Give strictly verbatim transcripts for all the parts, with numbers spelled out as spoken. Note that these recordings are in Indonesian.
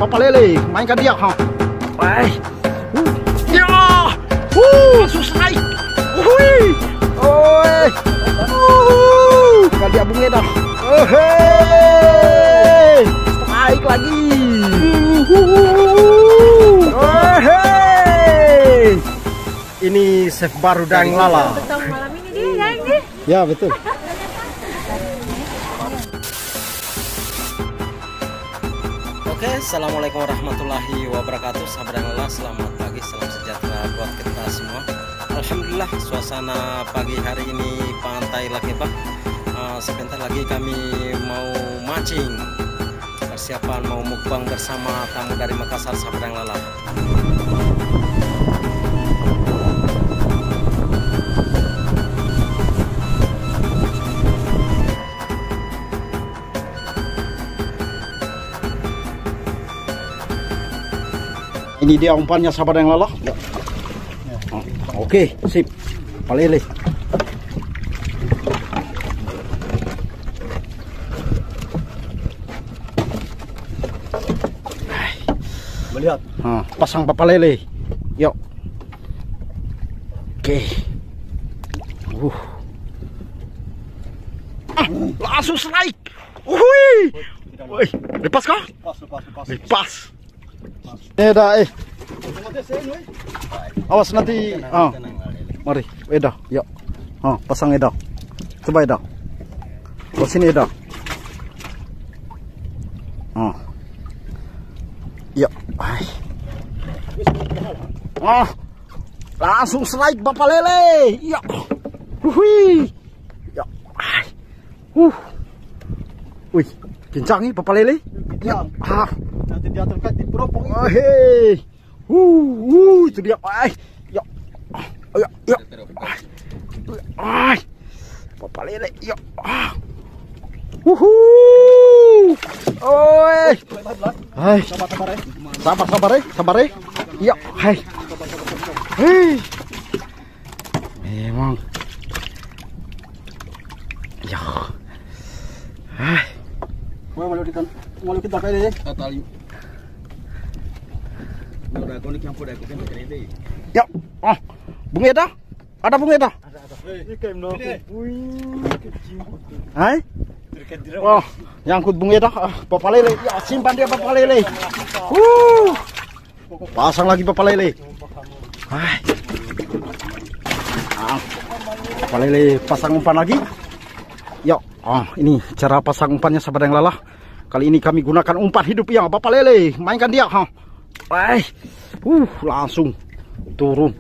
Bapak Lele, mainkan dia, ha. Baik. Uh. Ya. Uh, susah. Hui. Oi. Uh. Kan dia bunga dah. Oh, hey. Strike lagi. Oh, hey. Ini chef baru Dang Lala. Malam ini dia yang dia. Ya, betul. Oke, assalamualaikum warahmatullahi wabarakatuh. Sahabat Dang Lala, selamat pagi, salam sejahtera buat kita semua. Alhamdulillah, suasana pagi hari ini pantai Lakebak. Uh, sebentar lagi kami mau mancing, persiapan mau mukbang bersama tamu dari Makassar, sahabat Dang Lala. Ini dia umpannya, sahabat Dang Lala. Ya. Oh, oke, sip. Palele. Melihat. Nah, pasang papalele. Yuk. Oke. Uh. Ah, langsung strike. Wih. Wih, lepas kah? Lepas, lepas, lepas. Lepas. Eh dah eh. Awas nanti. Ah. Mari, Eda. Yuk. Ah, pasang Eda. Coba Eda. Ke sini Eda. Ah. Ya. Ai. Ah. Langsung strike Bapak Lele. Ya. Hui. Ya. Ai. Uh. Wih, kencang nih Bapak Lele. Ya. Ah. Nanti dia terkait di peropong. Oh, hei. Uh, uh, itu dia. Ai. Ya. Ya, ya. Ai. Bapak Lele. Ya. Ah. Uhuh. Oi. Hai. Sabar, sabar, eh. Sabar, sabar, eh. Sabar, eh. Ya, hai. Hei. Memang. Ya. Hai. Mau malu kita, malu kita kayak ini. Total. Udah kau ni campur dah, kau kan macam ni. Ya. Ah. Bung Eda? Ada Bung Eda? Ada, ada. Ini kayak no. Wih, kecil. Hai. Oh, nyangkut Bung Eda. Ah, Bapak Lele. Ya, simpan dia Bapak Lele. Uh. Pasang lagi Bapak Lele. Hai. Ah. Bapak Lele pasang umpan lagi. Ya, ah, ini cara pasang umpannya, sahabat Dang Lala. Kali ini kami gunakan umpan hidup ya, Bapak Lele. Mainkan dia, ha. Hai. Uh, langsung turun.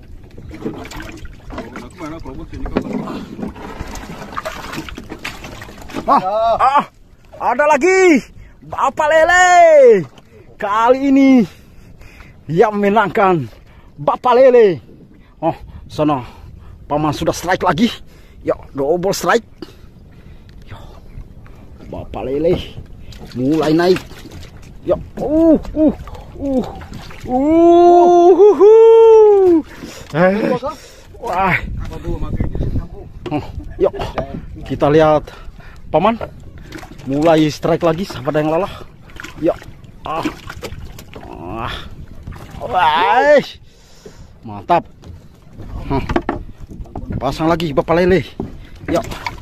Ah, ah, ada lagi Bapak Lele. Kali ini yang menangkan Bapak Lele. Oh, sana paman sudah strike lagi. Ya, double strike. Ya, Bapak Lele mulai naik. Ya, uh, uh, uh, uh, uh, uh. Eh, wah. Oh, yuk kita lihat paman mulai strike lagi, sahabat Dang Lala. Ya. Ah. Ah. Wah. Mantap. Huh. Pasang lagi Bapak Lele. Ya.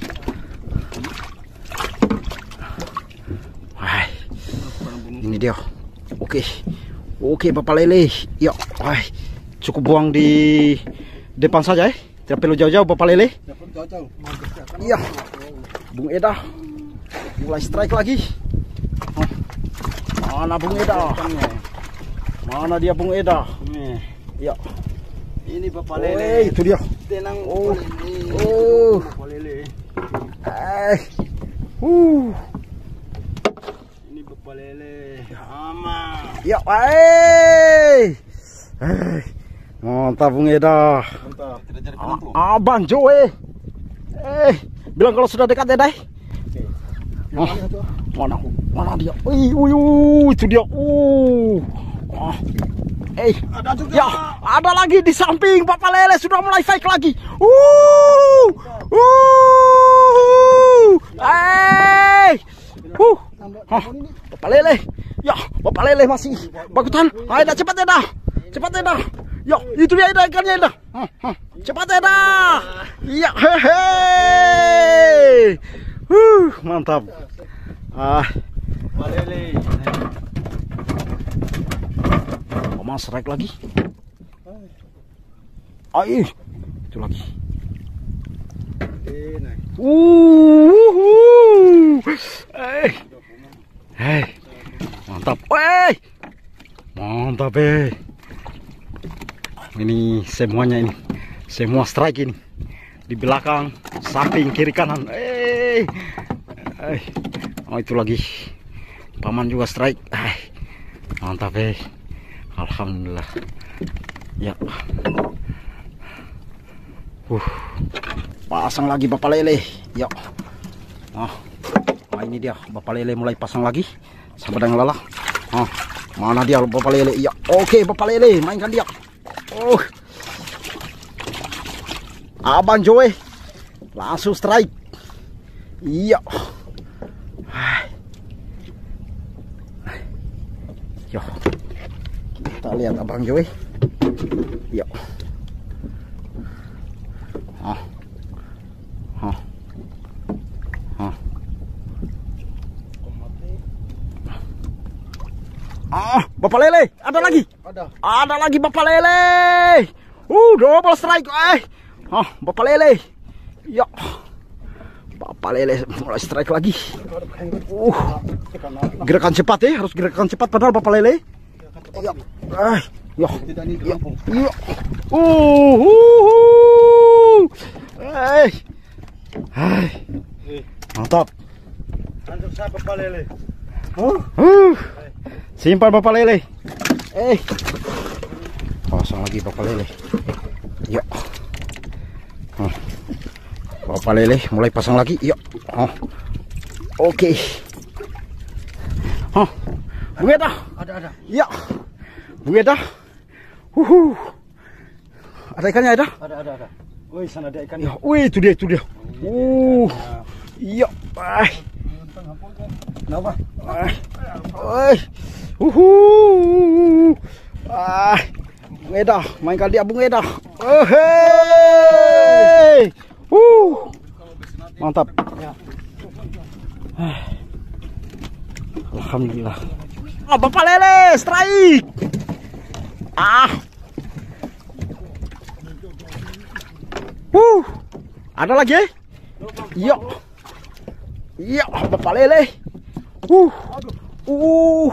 Wah. Ini dia. Oke. Oke Bapak Lele. Ya. Wah. Cukup buang di depan saja, eh. Tidak perlu jauh-jauh Bapak Lele. Iya. Bung Eda mulai strike lagi. Oh. Mana Bung Eda? Mana dia Bung Eda? Ya. Ini Bapak Oh, Lele. itu dia. Tenang. Oh. Ini. Oh. Bapak Lele. Eh. Uh. Ini Bapak Lele. Aman. Ya, eh. Eh. Mantap Bung Eda. Mantap. Tidak jadi Ah, Abang Joe. Eh, bilang kalau sudah dekat ya, Dai. Oh, mana? Mana dia? Wih, wih, wih, itu dia. Uh. Oh. Eh, Ada juga. ya, ada lagi di samping Bapak Lele sudah mulai fight lagi. Uh. Uh. Eh. Uh. Oh, Bapak Lele. Ya, Bapak Lele masih bagutan. Ayo dah, cepat ya dah. Cepat ya dah. Ya, itu dia dah ikannya dah. Cepat ya dah. Ya, hehe. Uh, mantap. Ah, Bapak Lele. Mama strike lagi. Ayo, itu lagi. Uh, eh, eh, mantap, eh, mantap eh. Ini semuanya ini, semua strike ini di belakang, samping, kiri, kanan. Eh, eh, oh itu lagi, paman juga strike. Eh, mantap eh, alhamdulillah. Ya. Uh, pasang lagi Bapak Lele. Ya. Ah, nah ini dia Bapak Lele mulai pasang lagi. Sabar dan lelah. Ah, mana dia Bapak Lele? Ya, oke Bapak Lele, mainkan dia. Oh, Abang Joe langsung strike. Iya. Yo, kita lihat Abang Joe. Iya. Ah. Ah. Ah. Ah, Bapak Lele, ada lagi. Ada. Ada lagi Bapak Lele. Uh, double strike. Eh. Ah, Bapak Lele. Ya. Bapak Lele mulai strike lagi. Uh. Gerakan cepat ya, harus gerakan cepat padahal Bapak Lele. Ya. Eh. Ya. Ya. Ya. Uh. uh. Eh. Hai. Mantap. Antum saya Bapak Lele. Uh. Uh. Simpan Bapak Lele. Eh. Pasang lagi Bapak Lele. Ya. Huh. Bapak Lele mulai pasang lagi. Ya. Huh. Oke. Okay. Huh. Bunga dah. Ada ada. Ya. Bunga dah. Uhuh. Ada ikannya ada? Ada ada ada. Wih, sana ada ikan. Ya. Wih, itu dia, itu dia. Uh. Iya. Ah. Kenapa? Ah. Ah. Uhuh. Ah. Bung Eda, mainkan dia Bung Eda. Oh, hey. Uh. Mantap. Ah. Alhamdulillah. Ah, Bapak Lele strike. Ah. Uh. Ada lagi? Eh? Iya. Iya, Bapak Lele. Uh. Uh.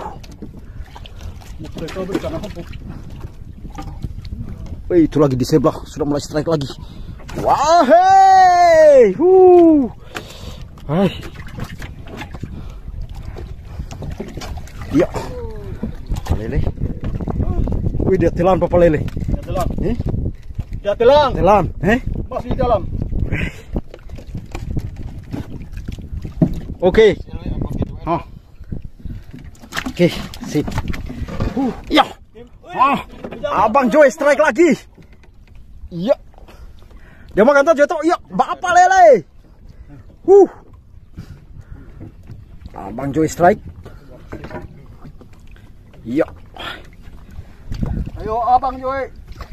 Wih, itu lagi di sebelah sudah mulai strike lagi. Wah, hey. Uh. Hai. Iya. Bapak Lele. Wih, dia telan Bapak Lele. Dia telan. Eh? Dia telan. Telan, eh? Masih di dalam. Oke. Oh. Oke, sip. Uh, ya. Ah, Abang Joy strike lagi. Iya. Dia makan tuh jatuh. Iya, Bapak Lele. Uh. Abang Joy strike. Iya. Ayo Abang Joy.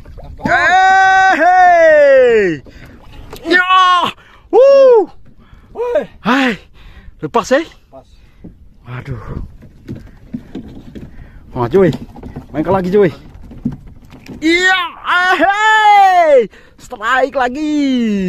Hey. Ya. Uh. Hai. Lepas eh? Pas. Waduh. Wah, Joy. Mainkan lagi, Joy. Iya, hey. Strike lagi.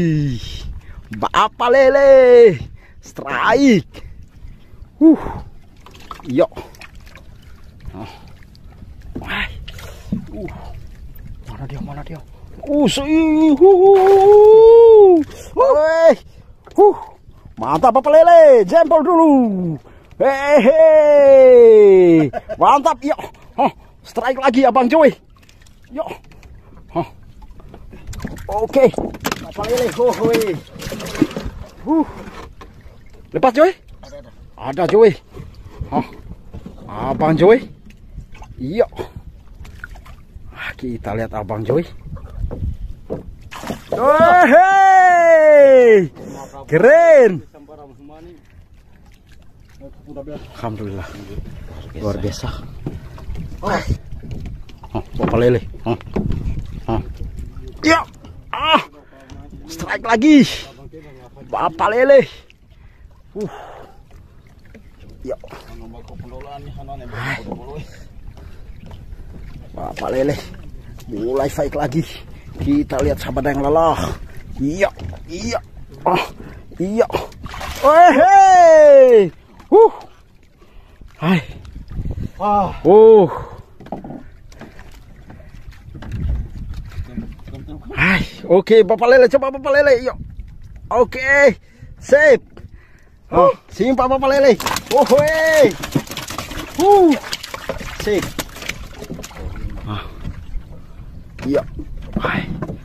Bapak Lele. Strike. Uh. Iya. Oh. Wah. Uh. Mana dia? Mana dia? Uh, sih. Uh. Woi. Uh. Mantap Bapak Lele, jempol dulu. Hehehe. Mantap, ya. Huh. Strike lagi Abang Joy. Yo. Huh. Oke. Bapak Lele, hohoi. Huh. Lepas Joy? Ada ada. Ada Joy. Huh. Abang Joy. Iya. Kita lihat Abang Joy. Oh, hey. Keren. Alhamdulillah. Luar biasa. Oh, oh bapak lele. Oh. Oh. Ya. Ah. Strike lagi. Bapak lele. Uh. Ya. Bapak lele mulai fight lagi. Kita lihat sahabat yang lelah. Iya, iya. Oh, iya. Oh, hey. Uh. Hai. Ah. Uh. Hai, oke Bapak Lele, coba Bapak Lele, yuk. Oke, sip. Oh, simpan Bapak Lele. Oh, hey. Uh. Sip. Ah. Iya. Hai.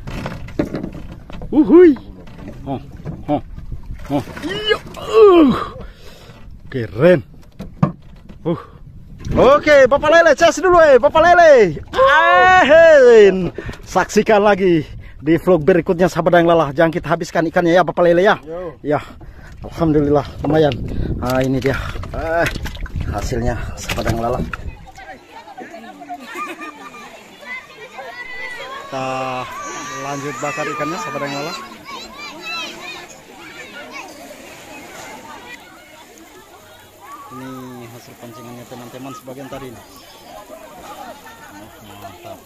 Uhui. Oh, oh, oh. Iya. Uh. Keren. Uh. Oke, Bapak Lele, cas dulu eh, Bapak Lele. Ahin. Saksikan lagi di vlog berikutnya sahabat yang lelah. Jangan kita habiskan ikannya ya Bapak Lele ya. Yo. Ya. Alhamdulillah lumayan. Ah, ini dia. Ah, hasilnya sahabat yang lelah. Kita lanjut bakar ikannya sahabat yang lelah. Ini hasil pancingannya teman-teman sebagian tadi nih. Oh, mantap.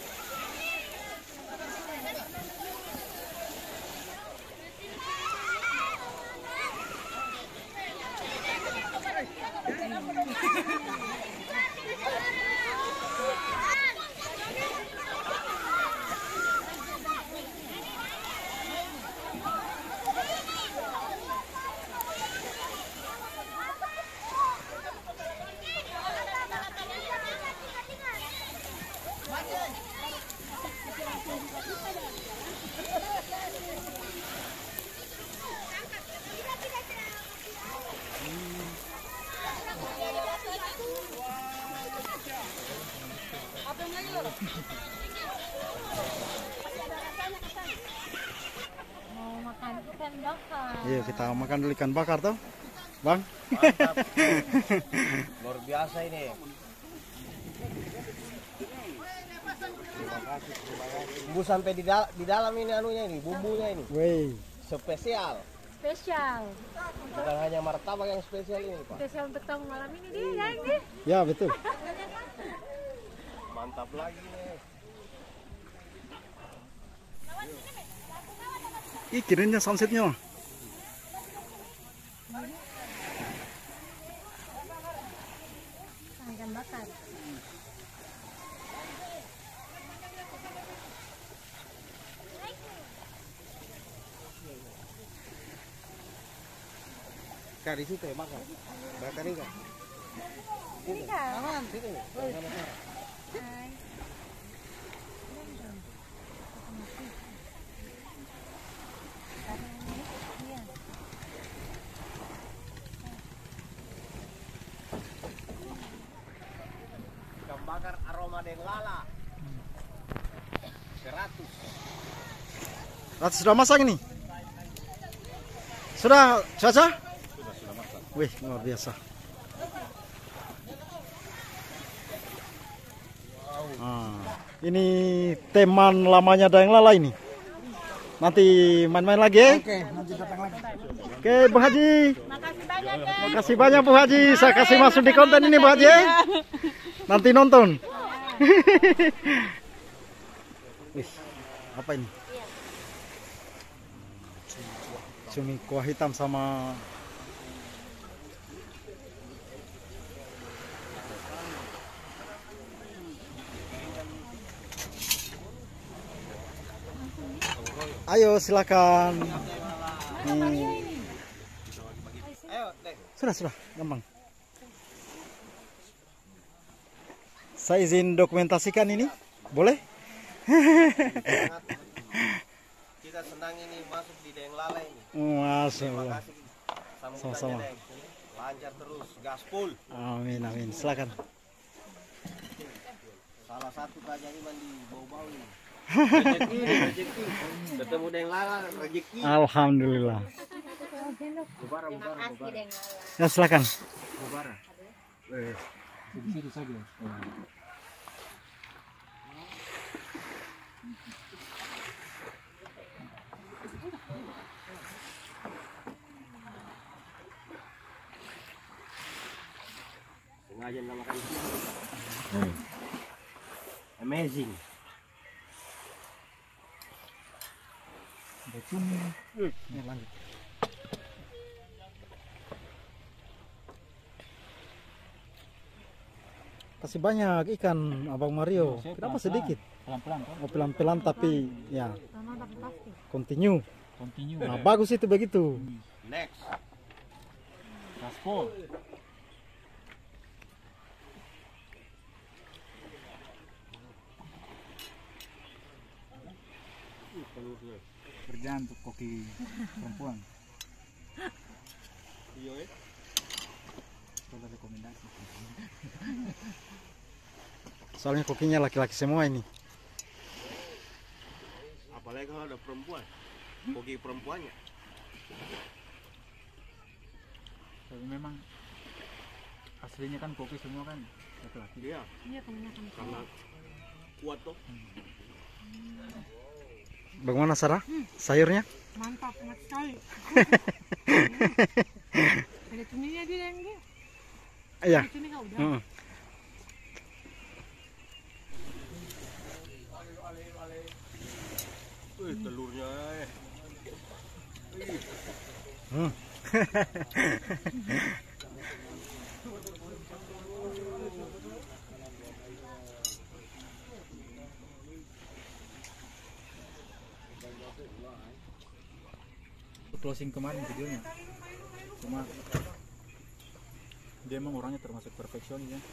Mau makan ikan bakar. Iya, kita makan dulu ikan bakar tuh, Bang. Mantap. Luar biasa ini. Bumbu sampai di, dal di dalam ini anunya ini, bumbunya ini. Wey. Spesial. Spesial. Bukan hanya martabak yang spesial ini, Pak. Spesial untuk tamu malam ini dia, ya ini. Ya, betul. Mantap lagi nih. Ih, kerennya sunsetnya. Ikan bakar. Kak, di situ ya bakar. Bakar ikan. Ini kan. Aman, situ. Hai. Ikan bakar aroma denglala. seratus. Ratus sudah masak ini? Sudah, Caca? Sudah, sudah masak. Wih, luar biasa. Ah, ini teman lamanya Dayang Lala ini. Nanti main-main lagi ya? Oke, nanti datang lagi. Oke, Bu Haji. Makasih banyak ya. Makasih banyak Bu Haji. Saya kasih masuk di konten ini Bu Haji. Nanti nonton. Wih, apa ini? Cumi kuah hitam sama ayo silakan. Nih. Sudah, sudah, gampang. Saya izin dokumentasikan ini, boleh? Kita senang ini masuk di Dayang Lala ini. Masya Terima Allah. kasih. Sambutannya, Sama-sama. Deng. Lancar terus, gaspol. Amin, amin. Silakan. Salah satu keajaiban di bau-bau ini. Rezeki, rezeki. Ketemu Dayang Lala, rezeki. Alhamdulillah. Terima kasih, Deng Lala. Ya silakan. Bara. Eh, di situ saja. Sengaja nggak makan siang. Amazing. Cumi. Hmm. Lanjut. Kasih banyak ikan Abang Mario. Kenapa sedikit? Pelan-pelan kan? Oh, pelan-pelan tapi ya Lama tapi pasti. continue. Continue. Nah, bagus itu begitu. Next. Gaspol. Kerjaan untuk koki perempuan. Iya eh. Kalau rekomendasi. Soalnya kokinya laki-laki semua ini. Apalagi kalau ada perempuan. Koki perempuannya. Tapi memang aslinya kan koki semua kan laki-laki. Iya. Iya kebanyakan. Karena kuat tuh. Bagaimana Sarah? Sayurnya? Mantap, enak sekali. Ada cuminya dia yang dia. Iya. Ada cumi kau udah. Mm. Wih, telurnya eh. Hmm. Closing kemarin videonya, cuma dia emang orangnya termasuk perfeksionis ya.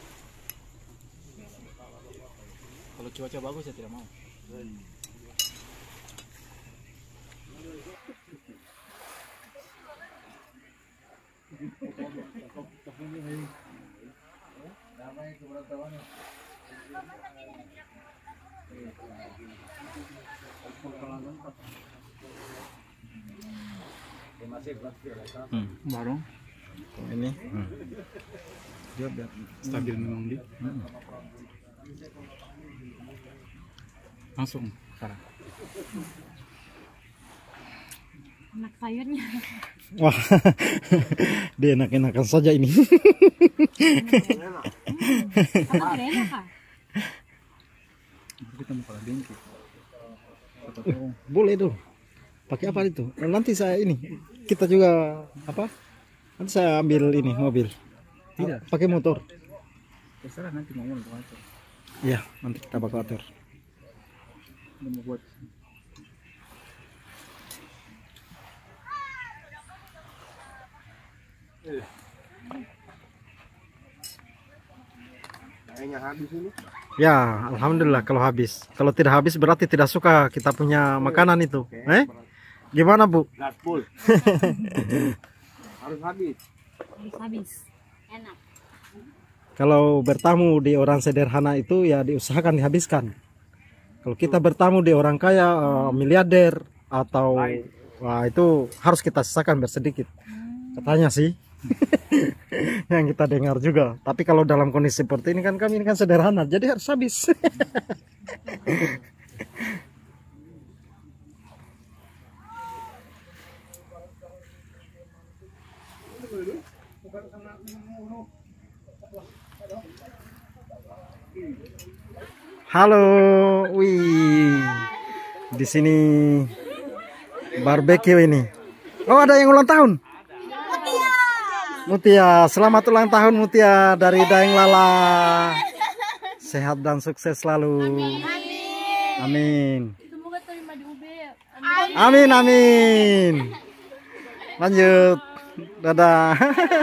Kalau cuaca bagus ya tidak mau. Hmm. Barong Ini. Hmm. dia biar stabil memang di. Hmm. Langsung sekarang. Enak sayurnya. Wah, dia enak-enakan saja ini. Kamu kira enak kah? Kita mau kalah bengki. Boleh tuh. Pakai apa itu? Nanti saya ini kita juga apa? Nanti saya ambil ini mobil. Tidak. Pakai motor. Terserah nanti mau ngomong aja. Iya, nanti kita bakal atur. Mau buat. Kayaknya habis ini. Ya, alhamdulillah kalau habis. Kalau tidak habis berarti tidak suka kita punya makanan itu. Eh? Gimana, Bu? Gaspol. Harus habis. Habis-habis. Enak. Kalau bertamu di orang sederhana itu ya diusahakan dihabiskan. Kalau kita bertamu di orang kaya, eh, miliarder atau wah itu harus kita sisakan bersedikit. Katanya sih. Yang kita dengar juga. Tapi kalau dalam kondisi seperti ini kan kami ini kan sederhana, jadi harus habis. Halo, wih, di sini barbeque ini. Oh, ada yang ulang tahun. Mutia, selamat ulang tahun Mutia dari Daeng Lala. Sehat dan sukses selalu. Amin. Semoga terima di U B. Amin amin. Lanjut. Dadah.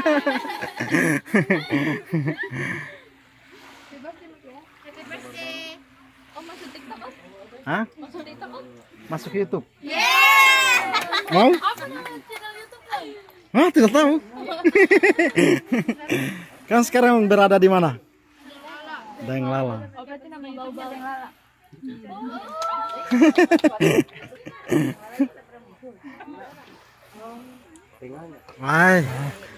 Happy birthday. Oh masuk TikTok om? Hah? Masuk TikTok om? Masuk YouTube. Yeah. Mau? Apa nama channel YouTube om? Hah, tidak tahu. Kan sekarang berada di mana? Daeng Lala. Oh berarti nama YouTube-nya yang Lala. Hai.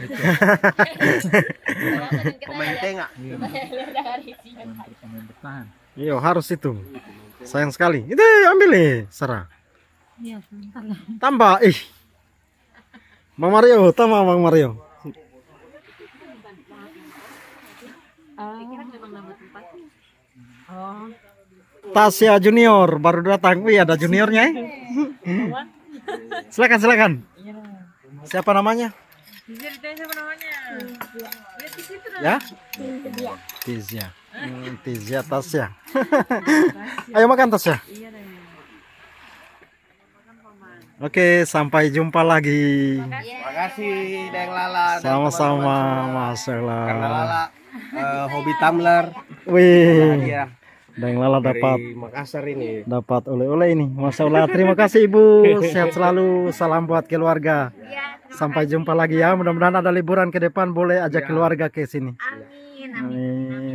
Pemain tengah. Pemain bertahan. Iya harus itu. Sayang sekali. Itu ambil nih, Sarah. Iya, sebentar lah. Tambah, ih. Bang Mario, tambah Bang Mario. Oh. Tasya Junior baru datang. Wih, ada juniornya. Eh. Silakan, silakan. Siapa namanya? Ya? Tizia. Hmm, Tizia Tasya. Ayo makan Tasya. Oke, sampai jumpa lagi. Makasih Deng Lala. Sama-sama, masalah. Karena Lala uh, hobi tumbler. Wih, Iya. Dan Lala dapat Dari Makassar ini. dapat oleh-oleh ini. Masya Allah, terima kasih Ibu. Sehat selalu. Salam buat keluarga. Sampai jumpa lagi ya. Mudah-mudahan ada liburan ke depan. Boleh ajak keluarga ke sini. Amin. Amin.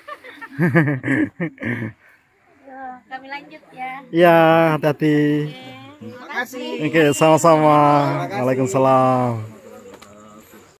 Kami lanjut ya. Ya, hati-hati. Makasih. Oke, sama-sama. Waalaikumsalam.